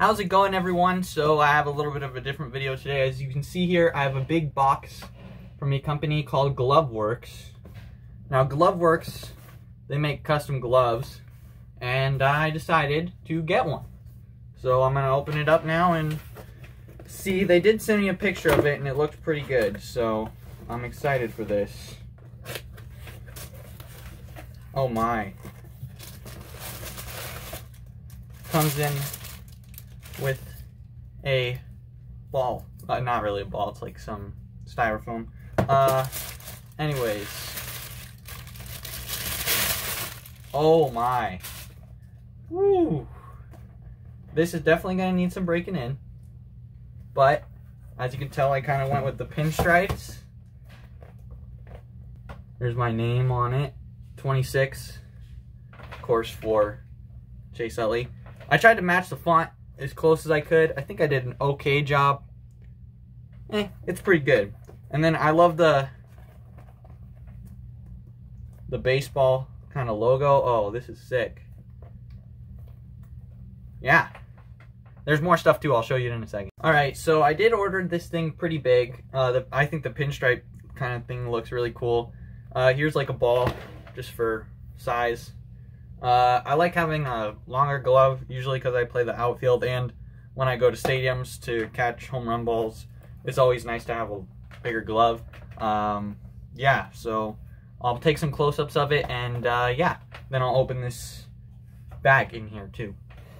How's it going, everyone? So I have a little bit of a different video today. As you can see here, I have a big box from a company called Gloveworks. Now Gloveworks, they make custom gloves, and I decided to get one. So I'm gonna open it up now and see. They did send me a picture of it and it looked pretty good, so I'm excited for this. Oh my. Comes in with a ball. Not really a ball, it's like some styrofoam. Anyways. Oh my. Woo. This is definitely gonna need some breaking in. But, as you can tell, I kind of went with the pinstripes. There's my name on it. 26. Of course, for Chase Utley. I tried to match the font as close as I could. I think I did an okay job. It's pretty good. And then I love the baseball kind of logo. Oh, this is sick. Yeah. There's more stuff too. I'll show you in a second. Alright, so I did order this thing pretty big. I think the pinstripe kind of thing looks really cool. Here's like a ball just for size. I like having a longer glove, usually because I play the outfield, and when I go to stadiums to catch home run balls, it's always nice to have a bigger glove. Yeah, so I'll take some close-ups of it, and yeah, then I'll open this bag in here too.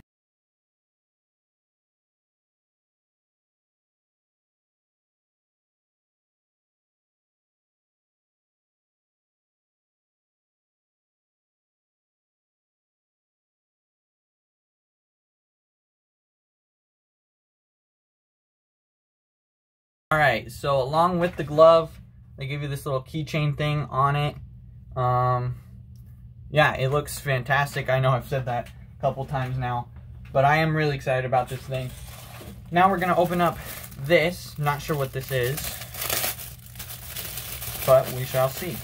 Alright, so along with the glove, they give you this little keychain thing on it. Yeah, it looks fantastic. I know I've said that a couple times now, but I am really excited about this thing. Now we're going to open up this. Not sure what this is, but we shall see.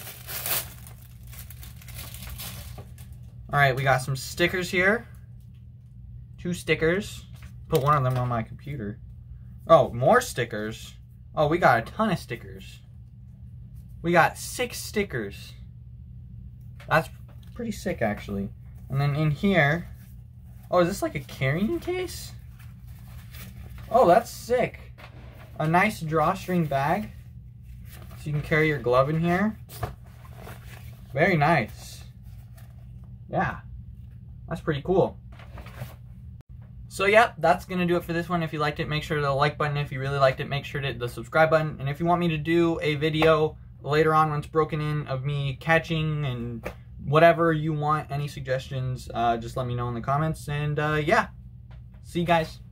Alright, we got some stickers here. 2 stickers. Put one of them on my computer. Oh, more stickers. Oh, we got a ton of stickers. We got 6 stickers. That's pretty sick, actually. And then in here... Oh, is this like a carrying case? Oh, that's sick. A nice drawstring bag. So you can carry your glove in here. Very nice. Yeah. That's pretty cool. So yeah, that's going to do it for this one. If you liked it, make sure to the like button. If you really liked it, make sure to hit the subscribe button. And if you want me to do a video later on when it's broken in of me catching and whatever you want, any suggestions, just let me know in the comments. And yeah, see you guys.